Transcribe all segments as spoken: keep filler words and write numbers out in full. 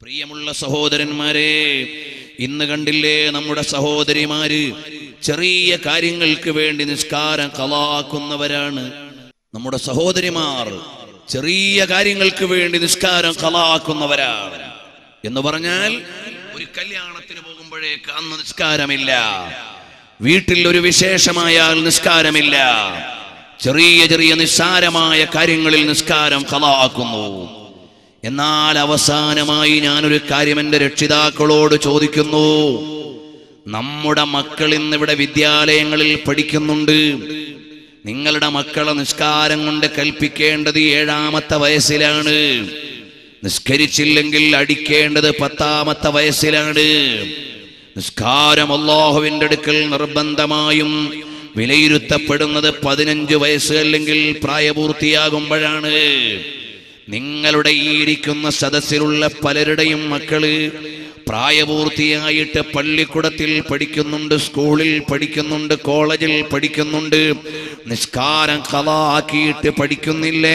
പ്രിയമുള്ള സഹോദരന്മാരെ, ഇന്ന് കണ്ടില്ലേ നമ്മുടെ സഹോദരിമാര് ചെറിയ കാര്യങ്ങൾക്ക് വേണ്ടി നിസ്കാരം ഖളാക്കുന്നവരാണ്. നമ്മുടെ സഹോദരിമാർ ചെറിയ കാര്യങ്ങൾക്ക് വേണ്ടി നിസ്കാരം ഖളാക്കുന്നവരാണ് എന്ന് പറഞ്ഞാൽ, ഒരു കല്യാണത്തിന് പോകുമ്പോഴേക്ക് അന്ന് നിസ്കാരമില്ല, വീട്ടിൽ ഒരു വിശേഷമായാൽ നിസ്കാരമില്ല, ചെറിയ ചെറിയ നിസ്സാരമായ കാര്യങ്ങളിൽ നിസ്കാരം ഖളാക്കുന്നു. എന്നാൽ അവസാനമായി ഞാനൊരു കാര്യം എൻ്റെ രക്ഷിതാക്കളോട് ചോദിക്കുന്നു. നമ്മുടെ മക്കൾ ഇന്നിവിടെ വിദ്യാലയങ്ങളിൽ പഠിക്കുന്നുണ്ട്. നിങ്ങളുടെ മക്കളെ നിസ്കാരം കൊണ്ട് കൽപ്പിക്കേണ്ടത് ഏഴാമത്തെ വയസ്സിലാണ്. നിസ്കരിച്ചില്ലെങ്കിൽ അടിക്കേണ്ടത് പത്താമത്തെ വയസ്സിലാണ്. നിസ്കാരം അല്ലാഹുവിൻ്റെ അടുക്കൽ നിർബന്ധമായും വിലയിരുത്തപ്പെടുന്നത് പതിനഞ്ച് വയസ്സ് അല്ലെങ്കിൽ പ്രായപൂർത്തിയാകുമ്പോഴാണ്. നിങ്ങളുടെ ഈ ഇരിക്കുന്ന സദസ്സിലുള്ള പലരുടെയും മക്കള് പ്രായപൂർത്തിയായിട്ട് പള്ളിക്കൂടത്തിൽ പഠിക്കുന്നുണ്ട്, സ്കൂളിൽ പഠിക്കുന്നുണ്ട്, കോളേജിൽ പഠിക്കുന്നുണ്ട്. നിസ്കാരം ഖളാക്കിയിട്ട് പഠിക്കുന്നില്ലേ?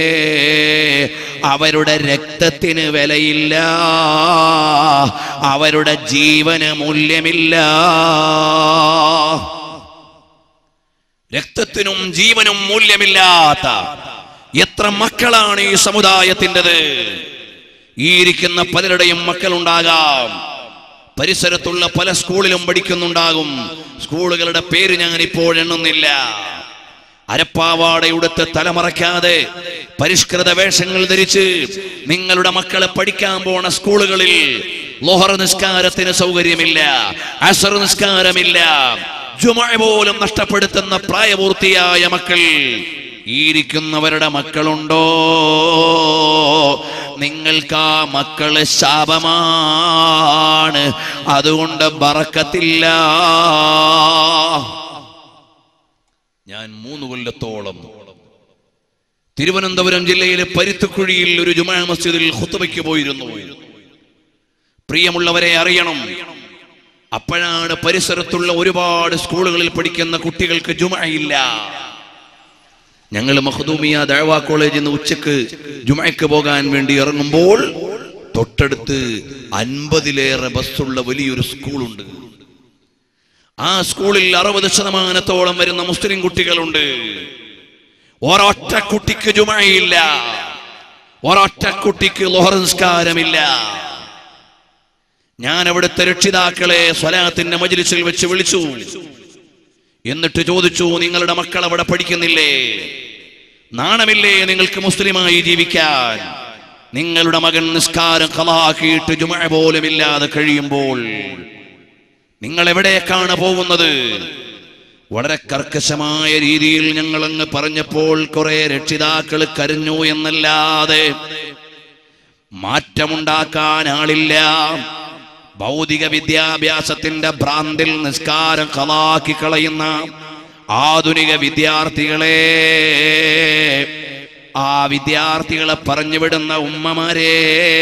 അവരുടെ രക്തത്തിന് വിലയില്ല, അവരുടെ ജീവന് മൂല്യമില്ല. രക്തത്തിനും ജീവനും മൂല്യമില്ലാത്ത എത്ര മക്കളാണ് ഈ സമുദായത്തിൻ്റെത്? ഈ ഇരിക്കുന്ന പലരുടെയും മക്കളുണ്ടാകാം, പരിസരത്തുള്ള പല സ്കൂളിലും പഠിക്കുന്നുണ്ടാകും. സ്കൂളുകളുടെ പേര് ഞാൻ ഇപ്പോൾ എണ്ണുന്നില്ല. അരപ്പാവാടയുടുത്ത് തലമറയ്ക്കാതെ പരിഷ്കൃത വേഷങ്ങൾ ധരിച്ച് നിങ്ങളുടെ മക്കളെ പഠിക്കാൻ പോണ സ്കൂളുകളിൽ ളുഹർ നിസ്കാരത്തിന് സൗകര്യമില്ല, അസ്ർ നിസ്കാരമില്ല, ജുമുഅ പോലും നഷ്ടപ്പെടുത്തുന്ന പ്രായപൂർത്തിയായ മക്കൾ ഈ ഇരിക്കുന്നവരുടെ മക്കളുണ്ടോ? നിങ്ങൾക്ക് ആ മക്കള് ശാപമാണ്, അതുകൊണ്ട് ബറക്കത്തില്ല. ഞാൻ മൂന്ന് കൊല്ലത്തോളം തിരുവനന്തപുരം ജില്ലയിലെ പരുത്തിക്കുഴിയിൽ ഒരു ജുമുഅ മസ്ജിദിൽ ഖുത്ബയ്ക്ക് പോയിരുന്നു. പ്രിയമുള്ളവരെ അറിയണം, അപ്പോഴാണ് പരിസരത്തുള്ള ഒരുപാട് സ്കൂളുകളിൽ പഠിക്കുന്ന കുട്ടികൾക്ക് ജുമുഅയില്ല. ഞങ്ങൾ മഖ്ദൂമിയ ദഅവാ കോളേജിൽ നിന്ന് ഉച്ചക്ക് ജുമുഅയ്ക്ക് പോകാൻ വേണ്ടി ഇറങ്ങുമ്പോൾ തൊട്ടടുത്ത് അൻപതിലേറെ ബസ്സുള്ള വലിയൊരു സ്കൂളുണ്ട്. ആ സ്കൂളിൽ അറുപത് ശതമാനത്തോളം വരുന്ന മുസ്ലിം കുട്ടികളുണ്ട്. ഒരൊറ്റ കുട്ടിക്ക് ജുമുഅയില്ല, ഒരൊറ്റ കുട്ടിക്ക് ളുഹർ നിസ്കാരമില്ല. ഞാൻ അവിടുത്തെ രക്ഷിതാക്കളെ സ്വലാത്തിന്റെ മജ്ലിസിൽ വെച്ച് വിളിച്ചു. എന്നിട്ട് ചോദിച്ചു, നിങ്ങളുടെ മക്കൾ അവിടെ പഠിക്കുന്നില്ലേ? നാണമില്ലേ നിങ്ങൾക്ക് മുസ്ലിമായി ജീവിക്കാൻ? നിങ്ങളുടെ മകൻ നിസ്കാരം ഖളാക്കിയിട്ട് ജുമുഅ പോലും ഇല്ലാതെ കഴിയുമ്പോൾ നിങ്ങൾ എവിടേക്കാണ് പോകുന്നത്? വളരെ കർക്കശമായ രീതിയിൽ ഞങ്ങൾ അങ്ങ് പറഞ്ഞപ്പോൾ കുറെ രക്ഷിതാക്കൾ കരഞ്ഞു എന്നല്ലാതെ മാറ്റമുണ്ടാക്കാൻ ആളില്ല. ഭൗതിക വിദ്യാഭ്യാസത്തിന്റെ ഭ്രാന്തിൽ നിസ്കാരം ഖളാക്കി കളയുന്ന ആധുനിക വിദ്യാർത്ഥികളെ, ആ വിദ്യാർത്ഥികളെ പറഞ്ഞു വിടുന്ന ഉമ്മമാരെ,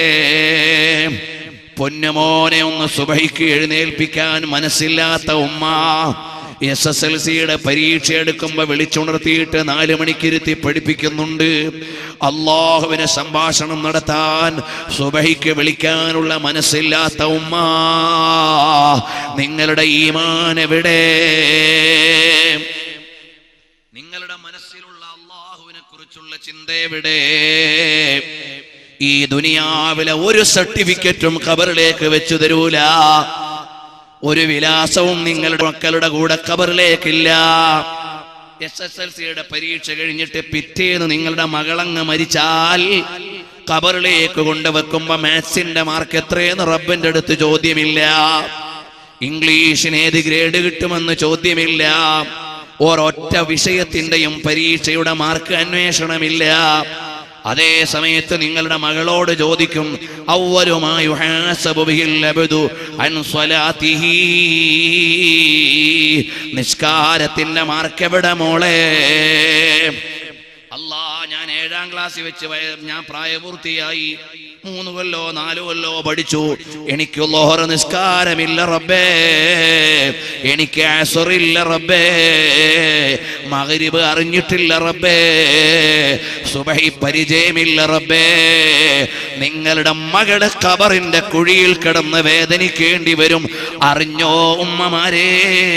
പൊന്നുമോനെ ഒന്ന് സുബഹിക്ക് എഴുന്നേൽപ്പിക്കാൻ മനസ്സില്ലാത്ത ഉമ്മ, എസ് എസ് എൽ സിയുടെ പരീക്ഷ എടുക്കുമ്പോ വിളിച്ചുണർത്തിയിട്ട് നാലു മണിക്കിരുത്തി പഠിപ്പിക്കുന്നുണ്ട്. അള്ളാഹുവിനെ സംഭാഷണം നടത്താൻ സുബഹിക്ക് വിളിക്കാനുള്ള മനസ്സില്ലാത്ത ഉമ്മ, നിങ്ങളുടെ ഈമാൻ എവിടെ? നിങ്ങളുടെ മനസ്സിലുള്ള അള്ളാഹുവിനെ കുറിച്ചുള്ള ചിന്ത എവിടെ? ഈ ദുനിയാവിലെ ഒരു സർട്ടിഫിക്കറ്റും ഖബറിലേക്ക് വെച്ചു തരൂല, ഒരു വിലാസവും നിങ്ങളുടെ മക്കളുടെ കൂടെ ഖബറിലേക്കില്ല. എസ് എസ് എൽ സിയുടെ പരീക്ഷ കഴിഞ്ഞിട്ട് പിറ്റേന്ന് നിങ്ങളുടെ മകളങ്ങ് മരിച്ചാൽ ഖബറിലേക്ക് കൊണ്ടുവെക്കുമ്പോ മാത്സിന്റെ മാർക്ക് എത്രയെന്ന് റബ്ബിന്റെ അടുത്ത് ചോദ്യമില്ല, ഇംഗ്ലീഷിന് ഏത് ഗ്രേഡ് കിട്ടുമെന്ന് ചോദ്യമില്ല, ഒരൊറ്റ വിഷയത്തിന്റെയും പരീക്ഷയുടെ മാർക്ക് അന്വേഷണമില്ല. അതേ സമയത്ത് നിങ്ങളുടെ മകളോട് ചോദിക്കും, അവ്വലുമായി യുഹാസബു ബിഹിൽ അബ്ദു അൻ സ്വലാത്തിഹി, നിസ്കാരത്തിന്റെ മാർക്ക് എവിടെ മോളെ? അല്ലാ, ഞാൻ ഏഴാം ക്ലാസ്സിൽ വെച്ച് ഞാൻ പ്രായപൂർത്തിയായി, മൂന്ന് കൊല്ലോ നാലു കൊല്ലോ പഠിച്ചു. എനിക്ക് ളുഹർ നിസ്കാരമില്ല റബ്ബേ, എനിക്ക് അസ്റില്ല റബ്ബേ, മഗ്രിബ് അറിഞ്ഞിട്ടില്ല റബ്ബേ, സുബഹി പരിചയമില്ല റബ്ബേ. നിങ്ങളുടെ മകള് ഖബറിന്റെ കുഴിയിൽ കിടന്ന് വേദനിക്കേണ്ടി വരും, അറിഞ്ഞോ ഉമ്മമാരേ.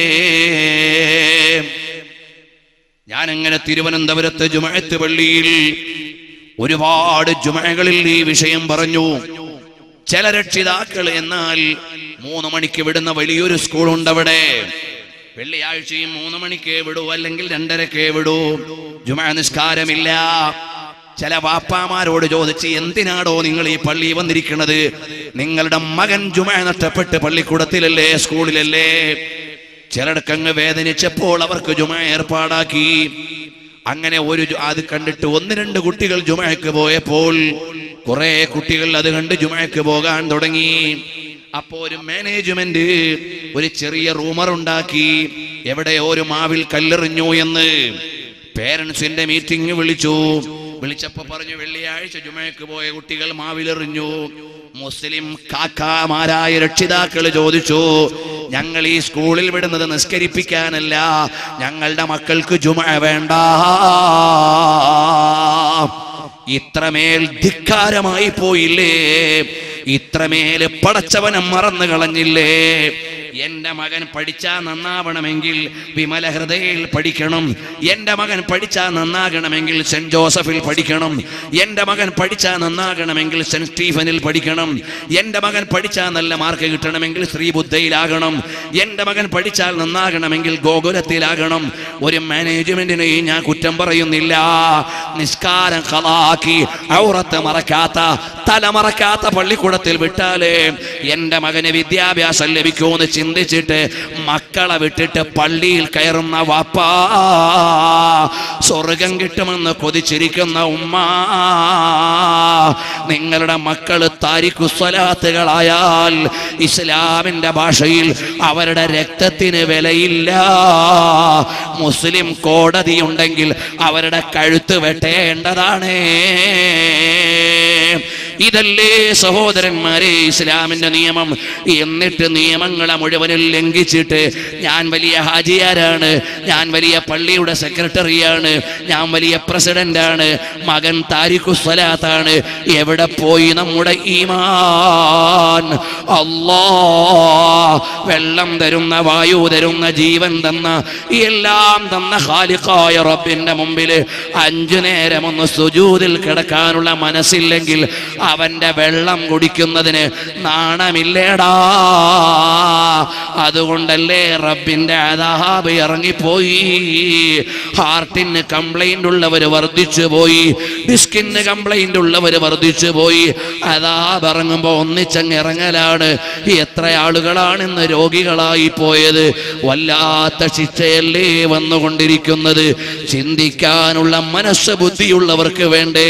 ഞാനങ്ങനെ തിരുവനന്തപുരത്ത് ജുമുഅത്ത് പള്ളിയിൽ ഒരുപാട് ജുമുഅകളിൽ ഈ വിഷയം പറഞ്ഞു. ചില രക്ഷിതാക്കൾ എന്നാൽ മൂന്ന് മണിക്ക് വിടുന്ന വലിയൊരു സ്കൂളുണ്ട് അവിടെ. വെള്ളിയാഴ്ചയും മൂന്ന് മണിക്കേ വിടൂ, അല്ലെങ്കിൽ രണ്ടരക്കേ വിടൂ. ജുമുഅ നിസ്കാരമില്ല. ചില വാപ്പാമാരോട് ചോദിച്ച്, എന്തിനാടോ നിങ്ങൾ ഈ പള്ളി വന്നിരിക്കുന്നത്? നിങ്ങളുടെ മകൻ ജുമുഅ നഷ്ടപ്പെട്ട് പള്ളിക്കൂടത്തിലല്ലേ, സ്കൂളിലല്ലേ? ചിലടക്കങ്ങ് വേദനിച്ചപ്പോൾ അവർക്ക് ജുമുഅ ഏർപ്പാടാക്കി. അങ്ങനെ ഒരു അത് കണ്ടിട്ട് ഒന്ന് രണ്ട് കുട്ടികൾ ജുമുഅക്ക് പോയപ്പോൾ കുറെ കുട്ടികൾ അത് കണ്ട് ജുമുഅക്ക് പോകാൻ തുടങ്ങി. അപ്പോ ഒരു മാനേജ്മെന്റ് ഒരു ചെറിയ റൂമർ ഉണ്ടാക്കി, എവിടെ ഒരു മാവിൽ കല്ലെറിഞ്ഞു എന്ന്. പേരൻസിന്റെ മീറ്റിംഗ് വിളിച്ചു. വിളിച്ചപ്പോ പറഞ്ഞു, വെള്ളിയാഴ്ച ജുമുഅക്ക് പോയ കുട്ടികൾ മാവിലെറിഞ്ഞു. മുസ്ലിം കാക്കാമാരായ രക്ഷിതാക്കൾ ചോദിച്ചു, ഞങ്ങൾ ഈ സ്കൂളിൽ വിടുന്നത് നിസ്കരിപ്പിക്കാനല്ല, ഞങ്ങളുടെ മക്കൾക്ക് ജുമുഅ വേണ്ട. ഇത്രമേൽ ധിക്കാരമായി പോയില്ലേ? ഇത്രമേൽ പടച്ചവനെ മറന്നു കളഞ്ഞില്ലേ? എന്റെ മകൻ പഠിച്ചാൽ നന്നാവണമെങ്കിൽ വിമല ഹൃദയയിൽ പഠിക്കണം. എന്റെ മകൻ പഠിച്ചാൽ നന്നാകണമെങ്കിൽ സെന്റ് ജോസഫിൽ പഠിക്കണം. എന്റെ മകൻ പഠിച്ചാൽ നന്നാകണമെങ്കിൽ സെന്റ് സ്റ്റീഫനിൽ പഠിക്കണം. എന്റെ മകൻ പഠിച്ചാൽ നല്ല മാർക്ക് കിട്ടണമെങ്കിൽ ശ്രീബുദ്ധയിലാകണം. എന്റെ മകൻ പഠിച്ചാൽ നന്നാകണമെങ്കിൽ ഗോകുലത്തിലാകണം. ഒരു മാനേജ്മെന്റിനെയും ഞാൻ കുറ്റം പറയുന്നില്ല. നിസ്കാരം ഖളാക്കി ഔറത്ത് മറക്കാത്ത, തല മറക്കാത്ത പള്ളിക്കൂടത്തിൽ വിട്ടാലേ എന്റെ മകന് വിദ്യാഭ്യാസം ലഭിക്കുമെന്ന് ചിന്തിച്ചിട്ട് മക്കളെ വിട്ടിട്ട് പള്ളിയിൽ കയറുന്ന വാപ്പാ, സ്വർഗം കിട്ടുമെന്ന് കൊതിച്ചിരിക്കുന്ന ഉമ്മ, നിങ്ങളുടെ മക്കള് താരിഖു സ്വലാത്തുകളായാൽ ഇസ്ലാമിന്റെ ഭാഷയിൽ അവരുടെ രക്തത്തിന് വിലയില്ല. മുസ്ലിം കോടതിയുണ്ടെങ്കിൽ അവരുടെ കഴുത്ത് വെട്ടേണ്ടതാണ്. ഇതല്ലേ സഹോദരന്മാരെ ഇസ്ലാമിന്റെ നിയമം? എന്നിട്ട് നിയമങ്ങളെ മുഴുവനും ലംഘിച്ചിട്ട് ഞാൻ വലിയ ഹാജിയാരാണ്, ഞാൻ വലിയ പള്ളിയുടെ സെക്രട്ടറിയാണ്, ഞാൻ വലിയ പ്രസിഡന്റാണ്, മകൻ താരിഖു സ്വലാത്താണ്. എവിടെ പോയി നമ്മുടെ ഈമാൻ? അല്ലാഹ് വെള്ളം തരുന്ന, വായു തരുന്ന, ജീവൻ തന്ന, എല്ലാം തന്ന ഖാലിഖായ റബ്ബിന്റെ മുമ്പിൽ അഞ്ചു നേരം ഒന്ന് സുജൂദിൽ കിടക്കാനുള്ള മനസ്സില്ലെങ്കിൽ അവന്റെ വെള്ളം കുടിക്കുന്നതിന് നാണമില്ലേടാ. അതുകൊണ്ടല്ലേ റബ്ബിന്റെ അദാബ് ഇറങ്ങിപ്പോയി. ഹാർട്ടിന് കംപ്ലൈന്റ് ഉള്ളവര് വർദ്ധിച്ചു പോയി, ഡിസ്കിന് കംപ്ലൈന്റ് ഉള്ളവര് വർദ്ധിച്ചു പോയി. അദാബ് ഇറങ്ങുമ്പോ ഒന്നിച്ചങ്ങ് ഇറങ്ങലാണ്. എത്ര ആളുകളാണ് ഇന്ന് രോഗികളായി പോയത്? വല്ലാത്ത ശിക്ഷയല്ലേ വന്നുകൊണ്ടിരിക്കുന്നത്? ചിന്തിക്കാനുള്ള മനസ്സ് ബുദ്ധിയുള്ളവർക്ക് വേണ്ടേ?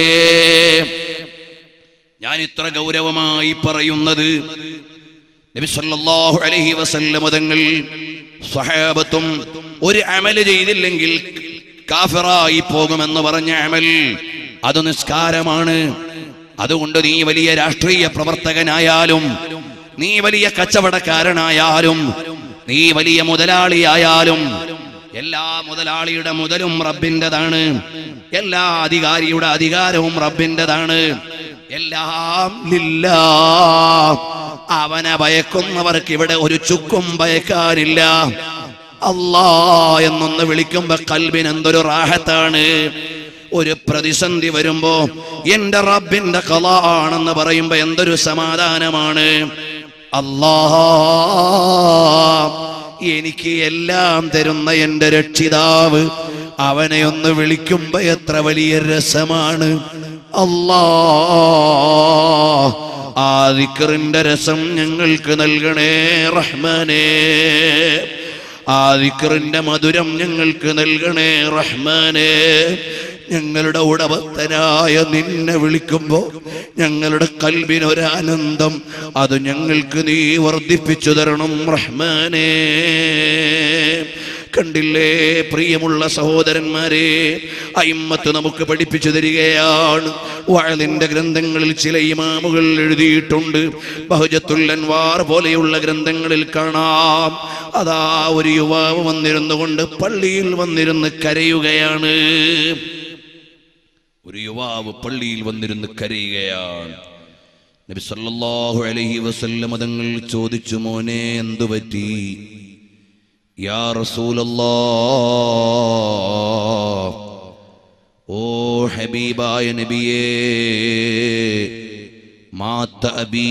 ഞാൻ ഇത്ര ഗൗരവമായി പറയുന്നത്, നബി സല്ലല്ലാഹു അലൈഹി വസല്ലം തങ്ങൾ സ്വഹാബത്തും ഒരു അമല് ചെയ്തില്ലെങ്കിൽ കാഫിറായി പോകുമെന്ന് പറഞ്ഞ അമൽ അത് നിസ്കാരമാണ്. അതുകൊണ്ട് നീ വലിയ രാഷ്ട്രീയ പ്രവർത്തകനായാലും, നീ വലിയ കച്ചവടക്കാരനായാലും, നീ വലിയ മുതലാളിയായാലും, എല്ലാ മുതലാളിയുടെ മുതലും റബ്ബിൻ്റെതാണ്, എല്ലാ അധികാരിയുടെ അധികാരവും റബ്ബിൻ്റെതാണ്. എല്ലാം ലില്ലാഹ്. അവനെ ഭയക്കുന്നവർക്ക് ഇവിടെ ഒരു ചുക്കും ഭയക്കാനില്ല. അല്ലാഹ് എന്നൊന്ന് വിളിക്കുമ്പോ കൽബിന് എന്തൊരു റാഹത്താണ്. ഒരു പ്രതിസന്ധി വരുമ്പോ എന്റെ റബ്ബിന്റെ ഖളാ ആണെന്ന് പറയുമ്പോ എന്തൊരു സമാധാനമാണ്. അല്ലാഹ് എനിക്ക് എല്ലാം തരുന്ന എന്റെ രക്ഷിതാവ്, അവനെ ഒന്ന് വിളിക്കുമ്പോ എത്ര വലിയ രസമാണ്. അല്ലാഹ് ആ ദിക്റിന്റെ രസം ഞങ്ങൾക്ക് നൽകണേ റഹ്മാനേ. ആ ദിക്റിന്റെ മധുരം ഞങ്ങൾക്ക് നൽകണേ റഹ്മാനേ. ഞങ്ങളുടെ ഉടമസ്ഥനായ നിന്നെ വിളിക്കുമ്പോ ഞങ്ങളുടെ കൽബിനൊരാനന്ദം, അത് ഞങ്ങൾക്ക് നീ വർദ്ധിപ്പിച്ചു തരണം റഹ്മാനേ. കണ്ടില്ലേ പ്രിയമുള്ള സഹോദരന്മാരെ, അയിമ്മത്ത് നമുക്ക് പഠിപ്പിച്ചു തരികയാണ്. വഅലിന്റെ ഗ്രന്ഥങ്ങളിൽ ചില ഇമാമുകൾ എഴുതിയിട്ടുണ്ട്. ബഹജത്തുൽ അൻവാർ പോലെയുള്ള ഗ്രന്ഥങ്ങളിൽ കാണാം, അതാ ഒരു യുവാവ് വന്നിരുന്നു കൊണ്ട് പള്ളിയിൽ വന്നിരുന്ന് കരയുകയാണ്. ഒരു യുവാവ് പള്ളിയിൽ വന്നിരുന്ന് കരയുകയാണ്. നബി സല്ലല്ലാഹു അലൈഹി വസല്ലം തങ്ങൾ ചോദിച്ചു, മോനെ എന്തു പറ്റി? യാ റസൂലല്ലാഹ്, ഓ ഹബീബായ നബിയേ, മാത അബീ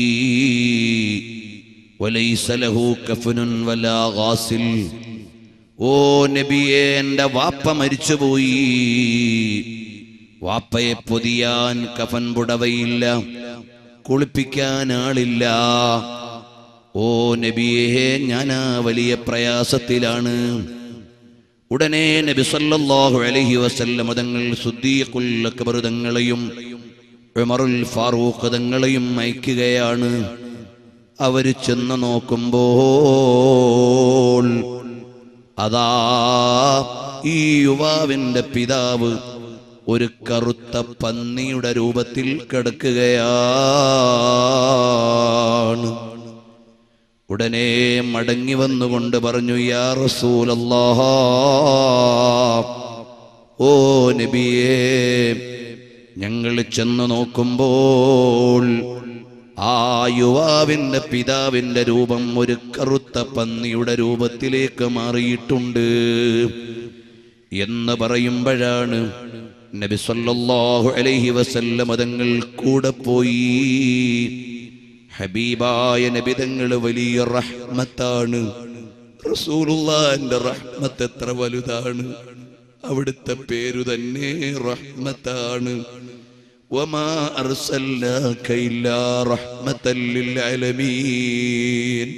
വലൈസ ലഹു കഫനുൻ വലാ ഗാസിൽ. ഓ നബിയേ, എൻ്റെ വാപ്പ മരിച്ചുപോയി, വാപ്പയെ പൊതിയാൻ കഫൻ പുടവയില്ല, കുളിപ്പിക്കാൻ ആളില്ല. ഓ നബിയേ, ഞാനാ വലിയ പ്രയാസത്തിലാണ്. ഉടനെ നബി സല്ലല്ലാഹു അലൈഹി വസല്ലം തങ്ങൾ സിദ്ദീഖുൽ അക്ബർ തങ്ങളെയും ഉമറുൽ ഫാറൂഖ് തങ്ങളെയും അയക്കുകയാണ്. അവർ ചെന്ന് നോക്കുമ്പോൾ അതാ ഈ യുവാവിന്റെ പിതാവ് ഒരു കറുത്ത പന്നിയുടെ രൂപത്തിൽ കിടക്കുകയാണ്. ഉടനെ മടങ്ങി വന്നുകൊണ്ട് പറഞ്ഞു, യാ റസൂലല്ലാഹ്, ഓ നബിയേ, ഞങ്ങൾ ചെന്ന് നോക്കുമ്പോൾ ആ യുവാവിന്റെ പിതാവിന്റെ രൂപം ഒരു കറുത്ത പന്നിയുടെ രൂപത്തിലേക്ക് മാറിയിട്ടുണ്ട് എന്ന് പറയുമ്പോഴാണ് നബി സല്ലല്ലാഹു അലൈഹി വസല്ലം തങ്ങൾ കൂടെ പോയി. ഹബീബായ നബി തങ്ങൾ വലിയ റഹ്മത്താണ്. റസൂലുള്ളാഹിന്റെ റഹ്മത്ത് എത്ര വലുതാണ്! അവിടുത്തെ പേരു തന്നെ റഹ്മത്താണ്. വമാ അർസൽനാക ഇല്ലാ റഹ്മത്തൽ ലിൽ ആലമീൻ.